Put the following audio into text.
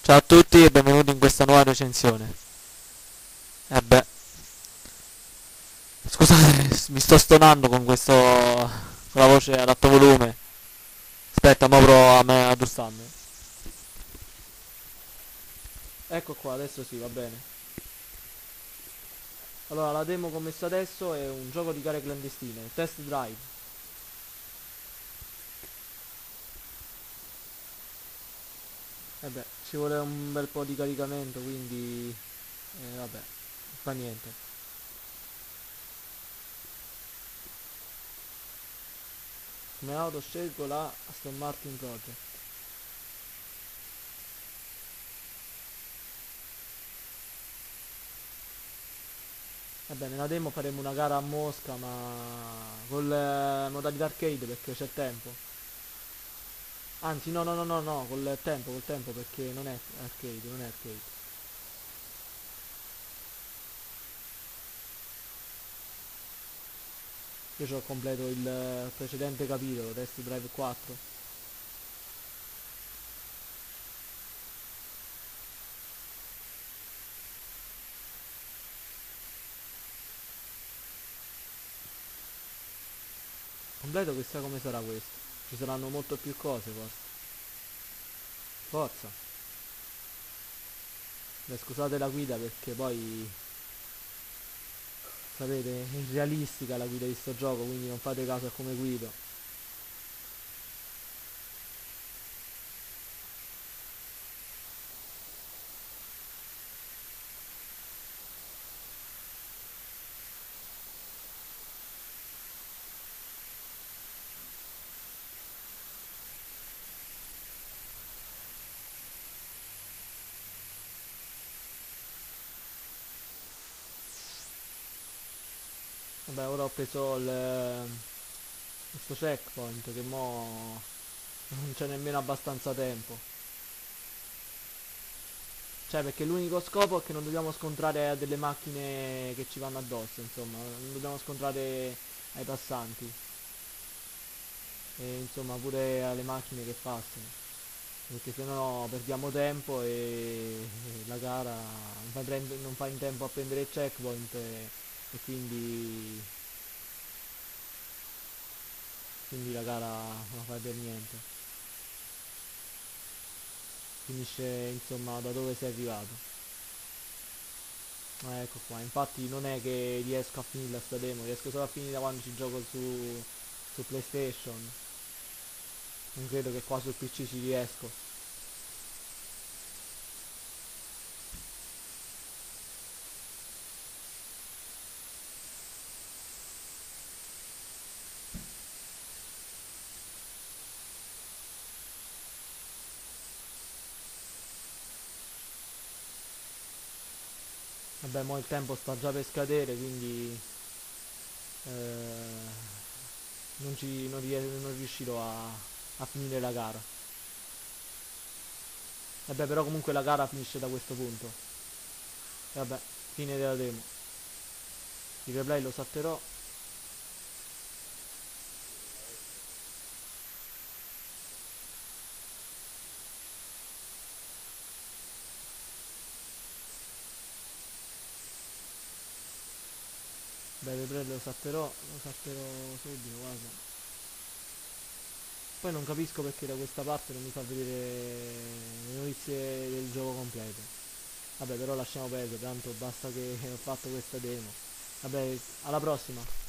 Ciao a tutti e benvenuti in questa nuova recensione. E beh, scusate, mi sto stonando con con la voce ad alto volume. Aspetta, mo provo a me ad aggiustarmi. Ecco qua, adesso sì, va bene. Allora, la demo che ho messo adesso è un gioco di gare clandestine, Test Drive. E beh, ci vuole un bel po' di caricamento, quindi vabbè, non fa niente. Come auto scelgo la Aston Martin Project. Vabbè, nella demo faremo una gara a Mosca, ma con le modalità arcade perché c'è tempo. Anzi, no, col tempo perché non è arcade, non è arcade. Io ci ho completo il precedente capitolo, Test Drive 4. Completo, chissà come sarà questo. Ci saranno molto più cose forse. Forza. Beh, scusate la guida perché poi sapete, è realistica la guida di sto gioco, quindi non fate caso a come guido. Vabbè, ora ho preso questo checkpoint che mo non c'è nemmeno abbastanza tempo. Cioè, perché l'unico scopo è che non dobbiamo scontrare a delle macchine che ci vanno addosso, insomma, non dobbiamo scontrare ai passanti e insomma pure alle macchine che passano, perché sennò perdiamo tempo e la gara non fa in tempo a prendere il checkpoint e quindi la gara non la fai per niente. Finisce insomma da dove sei arrivato. Ecco qua, infatti non è che riesco a finire sta demo, riesco solo a finire quando ci gioco su PlayStation. Non credo che qua sul PC ci riesco. Vabbè, mo il tempo sta già per scadere, quindi eh, non riuscirò a finire la gara. Vabbè, però comunque la gara finisce da questo punto. E vabbè, fine della demo. Il replay lo salterò. Beh, il replay lo salterò subito, guarda. Poi non capisco perché da questa parte non mi fa vedere le notizie del gioco completo. Vabbè, però lasciamo perdere, tanto basta che ho fatto questa demo. Vabbè, alla prossima.